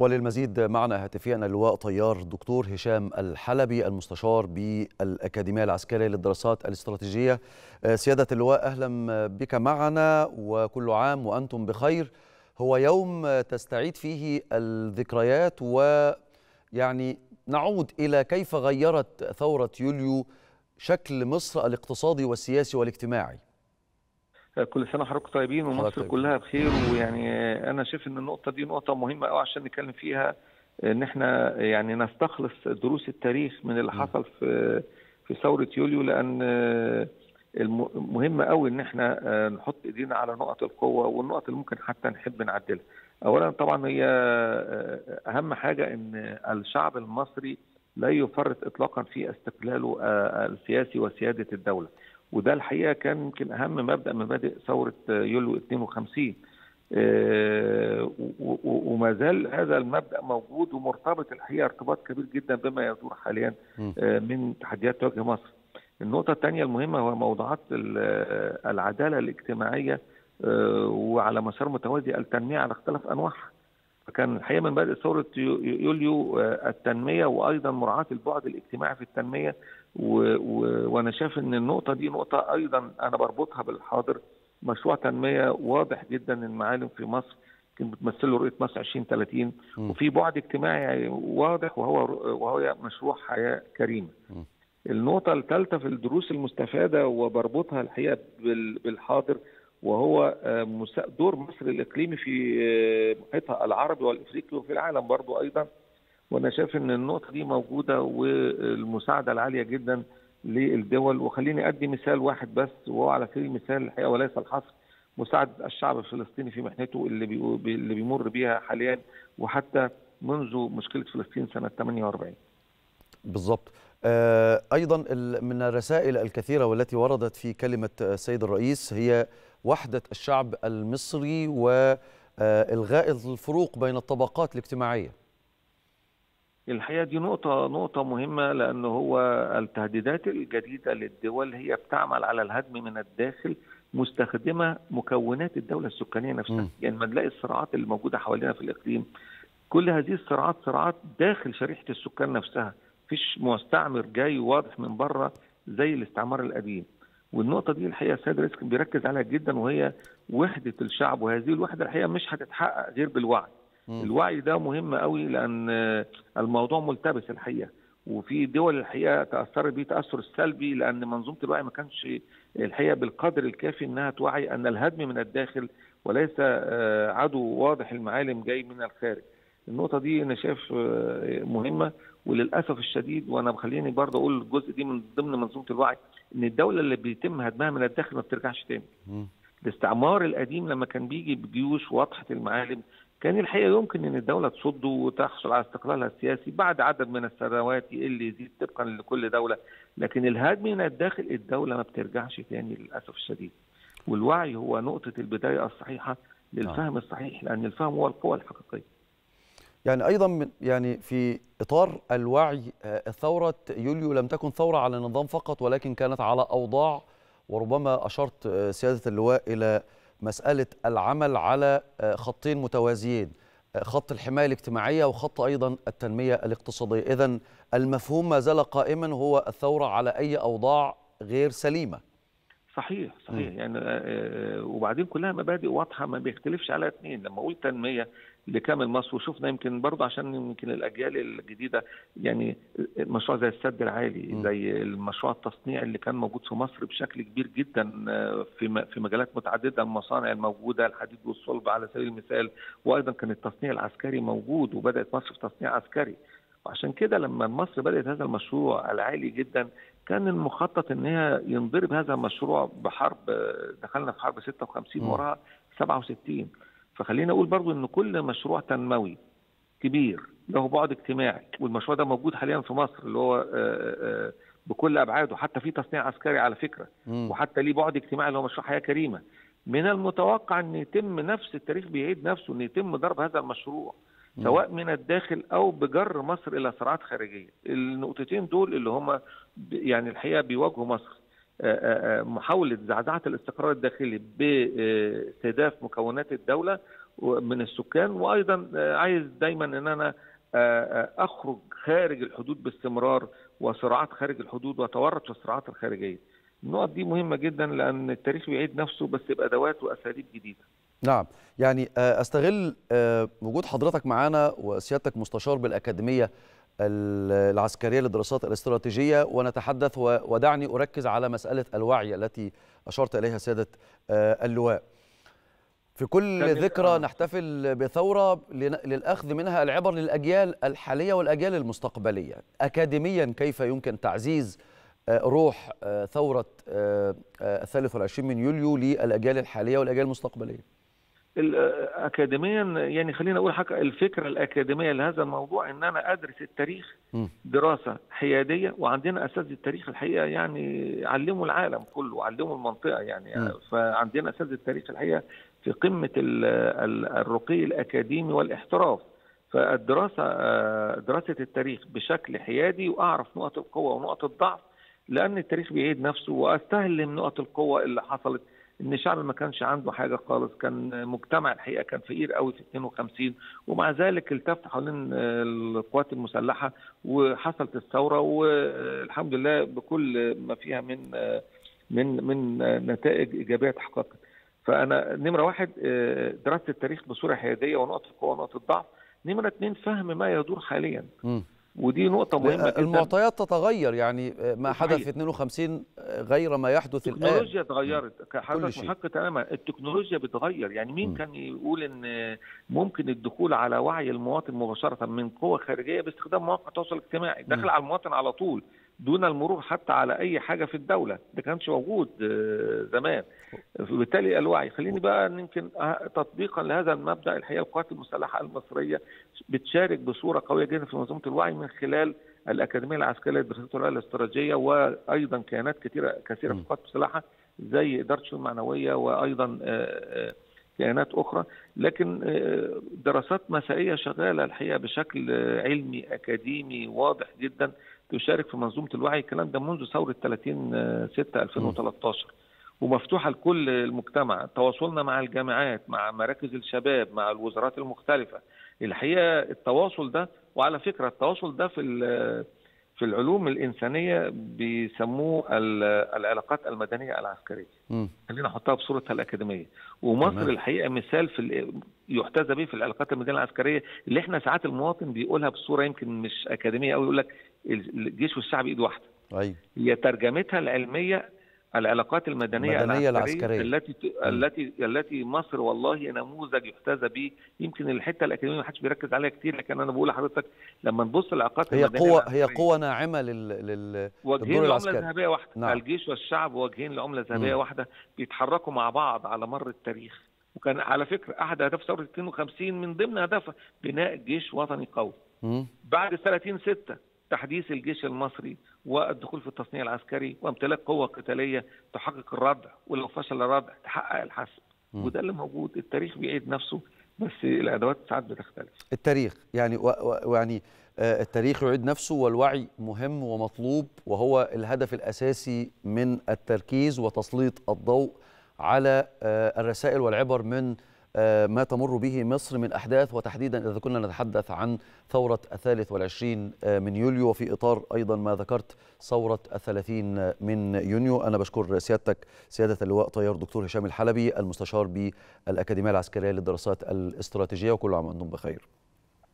وللمزيد معنا هاتفيا اللواء طيار دكتور هشام الحلبي المستشار بالأكاديمية العسكرية للدراسات الاستراتيجية. سيادة اللواء، أهلا بك معنا وكل عام وأنتم بخير. هو يوم تستعيد فيه الذكريات ويعني نعود إلى كيف غيرت ثورة يوليو شكل مصر الاقتصادي والسياسي والاجتماعي. كل سنه وحضراتكم طيبين ومصر كلها بخير. ويعني انا شايف ان النقطه دي نقطه مهمه قوي عشان نتكلم فيها، ان احنا يعني نستخلص دروس التاريخ من اللي حصل في ثوره يوليو، لان مهم قوي ان احنا نحط ايدينا على نقط القوه والنقط اللي ممكن حتى نحب نعدلها. اولا طبعا هي اهم حاجه ان الشعب المصري لا يفرط اطلاقا في استقلاله السياسي وسياده الدوله، وده الحقيقه كان يمكن اهم مبدا من مبادئ ثوره يوليو 52. وما زال هذا المبدا موجود ومرتبط الحقيقه ارتباط كبير جدا بما يدور حاليا من تحديات تواجه مصر. النقطه الثانيه المهمه هو موضوعات العداله الاجتماعيه وعلى مسار متوازي التنميه على اختلاف انواعها. فكان الحقيقه من مبادئ ثوره يوليو التنميه وايضا مراعاه البعد الاجتماعي في التنميه، وانا شايف ان النقطه دي نقطه ايضا انا بربطها بالحاضر. مشروع تنميه واضح جدا المعالم في مصر كانت بتمثل له رؤيه مصر 2030، وفي بعد اجتماعي واضح وهو مشروع حياه كريمه. النقطه الثالثه في الدروس المستفاده وبربطها الحقيقه بالحاضر، وهو دور مصر الاقليمي في محيطها العربي والافريقي وفي العالم برضو ايضا. وانا شايف ان النقطه دي موجوده والمساعده العاليه جدا للدول. وخليني ادي مثال واحد بس وهو على سبيل المثال الحقيقه وليس الحصر، مساعده الشعب الفلسطيني في محنته اللي بيمر بيها حاليا وحتى منذ مشكله فلسطين سنه 48. بالضبط. ايضا من الرسائل الكثيره والتي وردت في كلمه السيد الرئيس هي وحده الشعب المصري والغاء الفروق بين الطبقات الاجتماعيه. الحقيقه دي نقطه مهمه، لان هو التهديدات الجديده للدول هي بتعمل على الهدم من الداخل مستخدمه مكونات الدوله السكانيه نفسها. يعني ما نلاقي الصراعات اللي موجوده حوالينا في الاقليم، كل هذه الصراعات صراعات داخل شريحه السكان نفسها، مفيش مستعمر جاي واضح من بره زي الاستعمار القديم. والنقطه دي الحقيقه السيد الرئيس كان بيركز عليها جدا، وهي وحده الشعب. وهذه الوحده الحقيقه مش هتتحقق غير بالوعي. الوعي ده مهم قوي، لان الموضوع ملتبس الحقيقه، وفي دول الحقيقه تاثرت بيه تاثر السلبي، لان منظومه الوعي ما كانش الحقيقه بالقدر الكافي انها توعي ان الهدم من الداخل وليس عدو واضح المعالم جاي من الخارج. النقطه دي انا شايف مهمه، وللاسف الشديد وانا بخليني برضه اقول الجزء دي من ضمن منظومه الوعي، ان الدوله اللي بيتم هدمها من الداخل ما بترجعش تاني. الاستعمار القديم لما كان بيجي بجيوش واضحه المعالم كان الحقيقه يمكن ان الدوله تصده وتحصل على استقلالها السياسي بعد عدد من السنوات يقل يزيد طبقا لكل دوله، لكن الهدم من الداخل الدوله ما بترجعش تاني للاسف الشديد. والوعي هو نقطه البدايه الصحيحه للفهم الصحيح، لان الفهم هو القوه الحقيقيه. يعني ايضا يعني في اطار الوعي، ثوره يوليو لم تكن ثوره على نظام فقط، ولكن كانت على اوضاع، وربما اشرت سياده اللواء الى مساله العمل على خطين متوازيين، خط الحمايه الاجتماعيه وخط ايضا التنميه الاقتصاديه. اذا المفهوم ما زال قائما، هو الثوره على اي اوضاع غير سليمه. صحيح يعني وبعدين كلها مبادئ واضحه ما بيختلفش عليها اثنين. لما اقول تنميه لكامل مصر، وشفنا يمكن برضه عشان يمكن الاجيال الجديده يعني مشروع زي السد العالي، زي المشروع التصنيع اللي كان موجود في مصر بشكل كبير جدا في مجالات متعدده، المصانع الموجوده الحديد والصلب على سبيل المثال، وايضا كان التصنيع العسكري موجود وبدات مصر في تصنيع عسكري. وعشان كده لما مصر بدات هذا المشروع العالي جدا كان المخطط ان هي ينضرب هذا المشروع بحرب. دخلنا في حرب 56 وراها 67. فخلينا اقول برضو ان كل مشروع تنموي كبير له بعد اجتماعي، والمشروع ده موجود حاليا في مصر اللي هو بكل ابعاده، حتى في تصنيع عسكري على فكره، وحتى ليه بعد اجتماعي اللي هو مشروع حياه كريمه. من المتوقع ان يتم نفس التاريخ بيعيد نفسه، ان يتم ضرب هذا المشروع سواء من الداخل او بجر مصر الى صراعات خارجيه. النقطتين دول اللي هم يعني الحقيقه بيواجهوا مصر، محاوله زعزعه الاستقرار الداخلي باستهداف مكونات الدوله، من السكان. وايضا عايز دايما ان انا اخرج خارج الحدود باستمرار، وصراعات خارج الحدود واتورط في الصراعات الخارجيه. النقط دي مهمه جدا لان التاريخ بيعيد نفسه بس بادوات واساليب جديده. نعم، يعني استغل وجود حضرتك معنا وسيادتك مستشار بالاكاديميه العسكريه للدراسات الاستراتيجيه ونتحدث، ودعني اركز على مساله الوعي التي اشرت اليها سياده اللواء. في كل ذكرى نحتفل بثورة للأخذ منها العبر للأجيال الحالية والأجيال المستقبلية. أكاديميا كيف يمكن تعزيز روح ثورة 23 من يوليو للأجيال الحالية والأجيال المستقبلية؟ أكاديميا يعني خلينا أقول حاجة، الفكرة الأكاديمية لهذا الموضوع إن أنا أدرس التاريخ دراسة حيادية، وعندنا أساتذة التاريخ الحقيقة يعني علموا العالم كله، علموا المنطقة يعني. فعندنا أساتذة التاريخ الحقيقة في قمة الرقي الأكاديمي والاحتراف. فالدراسة دراسة التاريخ بشكل حيادي، وأعرف نقط القوة ونقط الضعف، لأن التاريخ بيعيد نفسه، وأستهلم نقط القوة اللي حصلت. إن الشعب ما كانش عنده حاجة خالص، كان مجتمع الحقيقة كان فقير قوي في 52، ومع ذلك التف حوالين القوات المسلحة وحصلت الثورة، والحمد لله بكل ما فيها من نتائج إيجابية تحققت. فأنا نمرة واحد دراسة التاريخ بصورة حيادية ونقط القوة ونقط الضعف. نمرة اثنين فهم ما يدور حاليا. ودي نقطة مهمة جدا. المعطيات تتغير، يعني ما حدث في 52 غير ما يحدث الآن. التكنولوجيا اتغيرت، كحدث محق تماما. التكنولوجيا بتغير، يعني مين كان يقول ان ممكن الدخول على وعي المواطن مباشرة من قوة خارجية باستخدام مواقع التواصل الاجتماعي، داخل على المواطن على طول دون المرور حتى على اي حاجة في الدولة. ده كانش موجود زمان. بالتالي الوعي. خليني بقى يمكن تطبيقا لهذا المبدأ، الحقيقة القوات المسلحة المصرية بتشارك بصورة قوية جدا في منظومة الوعي من خلال الأكاديمية العسكرية للدراسات الاستراتيجية، وأيضا كيانات كثيرة في القوات المسلحة زي إدارة الشؤون المعنوية، وأيضا كيانات أخرى. لكن دراسات مسائية شغالة الحقيقة بشكل علمي أكاديمي واضح جدا تشارك في منظومة الوعي. الكلام ده منذ ثورة 30/6/2013، ومفتوحة لكل المجتمع. تواصلنا مع الجامعات، مع مراكز الشباب، مع الوزارات المختلفة. الحقيقة التواصل ده، وعلى فكرة التواصل ده في العلوم الإنسانية بيسموه العلاقات المدنية العسكرية. خلينا نحطها بصورتها الأكاديمية. ومصر الحقيقة مثال يحتذى به في العلاقات المدنية العسكرية، اللي احنا ساعات المواطن بيقولها بصورة يمكن مش أكاديمية أوي، يقول لك الجيش والشعب إيد واحدة. أيوة. هي ترجمتها العلمية العلاقات المدنية العسكرية التي مصر والله نموذج يحتذى به. يمكن الحته الاكاديميه ما حدش بيركز عليها كتير، لكن انا بقول لحضرتك لما نبص العلاقات المدنيه هي قوه ناعمه وجهين لعمله ذهبيه واحده. نعم. الجيش والشعب وجهين لعمله ذهبيه واحده بيتحركوا مع بعض على مر التاريخ. وكان على فكره احد اهداف ثوره 52 من ضمن اهدافها بناء جيش وطني قوي. بعد 30/6 تحديث الجيش المصري والدخول في التصنيع العسكري وامتلاك قوة قتالية تحقق الردع، ولو فشل الردع تحقق الحسم. وده اللي موجود. التاريخ بيعيد نفسه، بس الأدوات ساعات بتختلف. التاريخ يعني يعني التاريخ يعيد نفسه، والوعي مهم ومطلوب، وهو الهدف الأساسي من التركيز وتسليط الضوء على الرسائل والعبر من ما تمر به مصر من أحداث، وتحديدا إذا كنا نتحدث عن ثورة 23 من يوليو، وفي إطار أيضا ما ذكرت ثورة 30 من يونيو. أنا بشكر سيادتك سيادة اللواء طيار دكتور هشام الحلبي، المستشار بالأكاديمية العسكرية للدراسات الاستراتيجية، وكل عام وأنتم بخير.